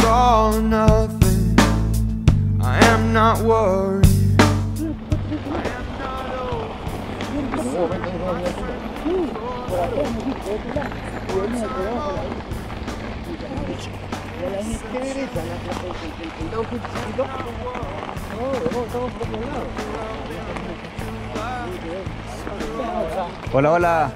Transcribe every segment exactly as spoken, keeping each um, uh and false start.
all or nothing. I am not worried. I am not old. Hola, hola.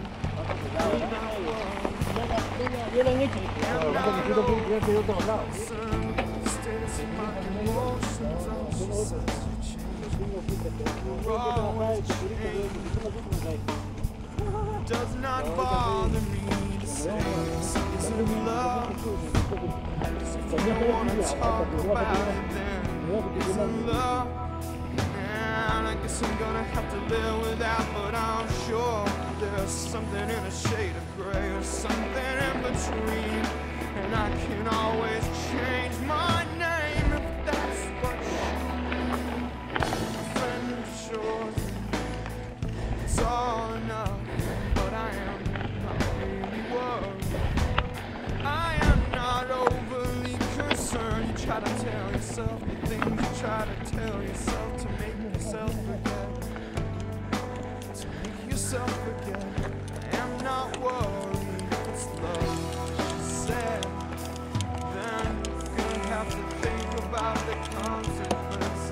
Does not bother me to say this isn't love. If you wanna talk about it, then it isn't love. And I guess I'm gonna have to live with that, but I'm sure there's something in a shade of gray or something in between. And I can always change my name if that's what you friend of yours. It's all enough, but I am not really worried. I am not overly concerned. You try to tell yourself the things you try to tell yourself to make yourself forget. To make yourself forget. I am not worried. It's love, she said. Then you're gonna have to think about the consequence.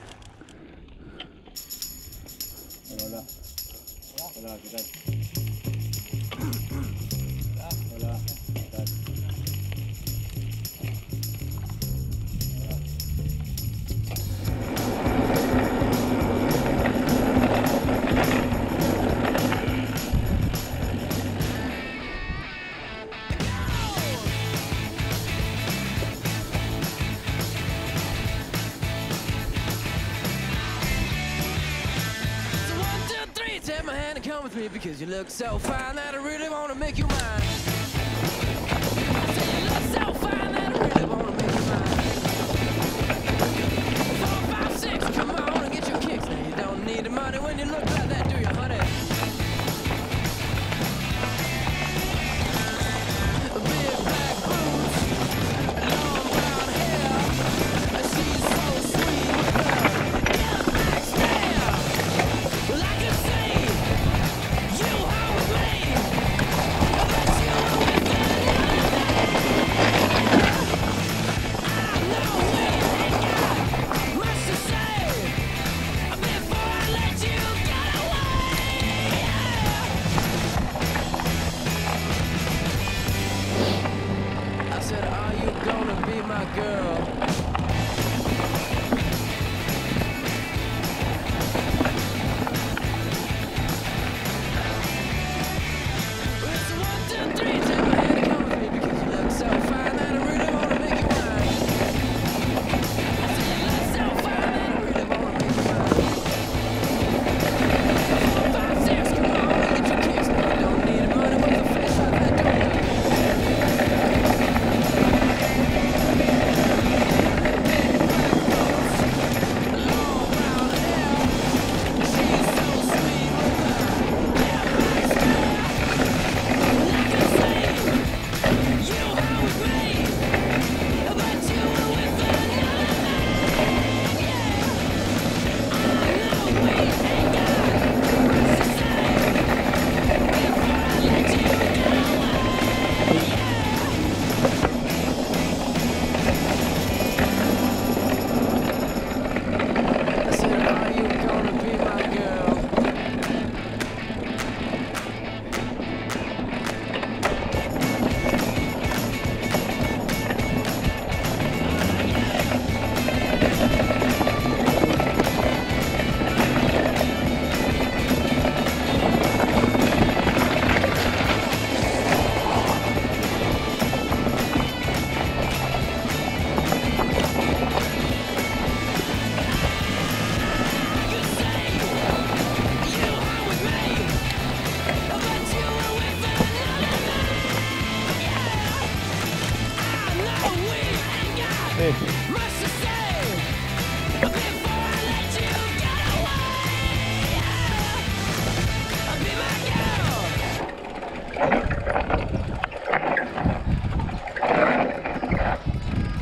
Hola, hola. Hola, ¿qué tal? Hola, ¿qué tal? Take my hand and come with me because you look so fine that I really want to make you mine. I say you look so fine that I really want to make you mine. Four, five, six, come on and get your kicks. Now you don't need the money when you look like that, do you, honey? Big black boots, long brown hair. She's so sweet with her yellow black stare. Well, I can see you hold me, but you were with another man. I know we ain't got much to say before I let you get away. I said, are you gonna be my girl? It's a one, two, three, take my hand and come with me because you look so fine that I really want to make you mine. I said you look so fine that I really want to make you mine. Four, five, six, come on and get your kicks. Now you don't need money with a face like that, don't you? Long brown hair, she's so sweet with her yellow black stare. Well, I can see you hold me, but you were with another man. Yeah, I know we ain't got much to say before I let you get away. I said, are you gonna be my girl? I could say you hung with me, but you were with another man. Yeah, I know we ain't got much to say before I let you get away. Yeah, be my girl.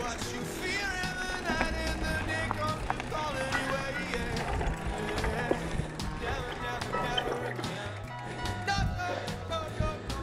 what you fear in the night, in the day comes to call anyway. Yeah, yeah. Never, never, never again. No, no, no, no, no.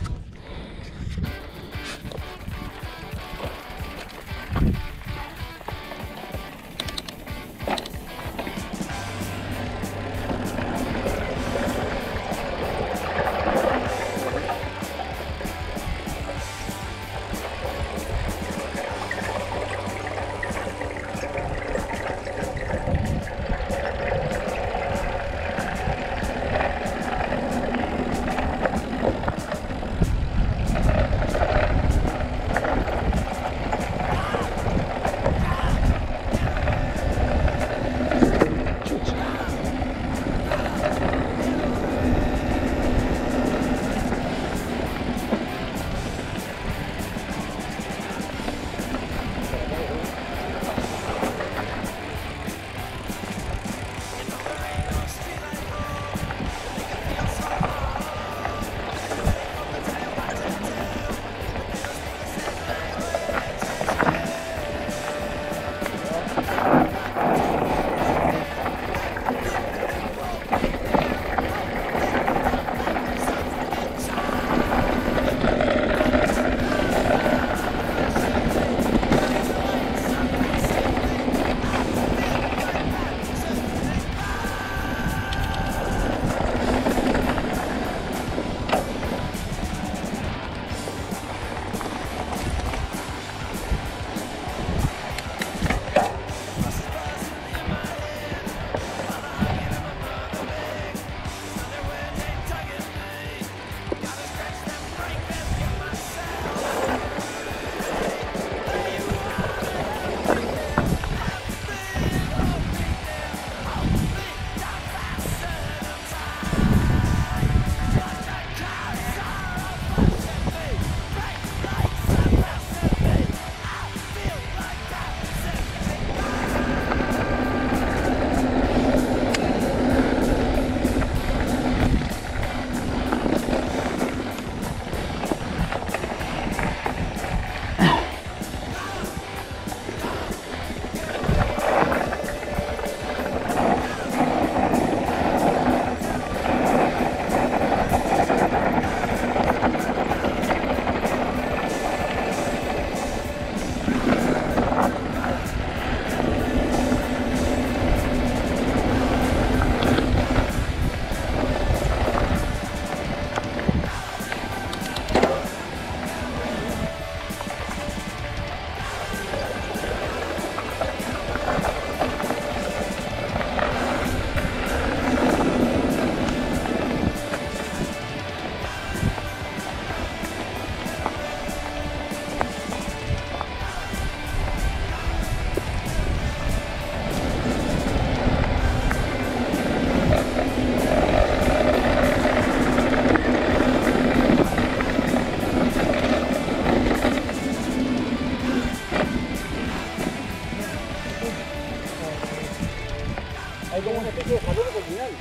Hay como una especie de jalón comunal.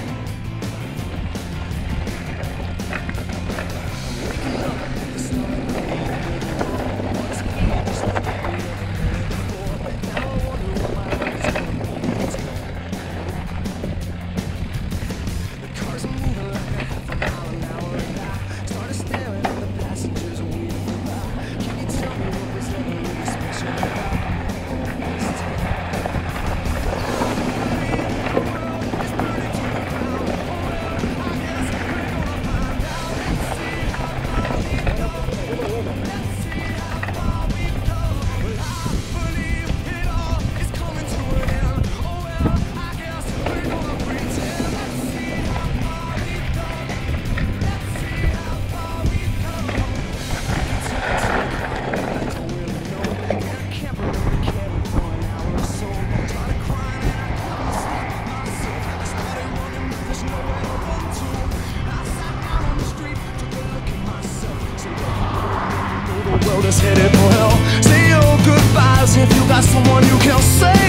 It's not has someone you can say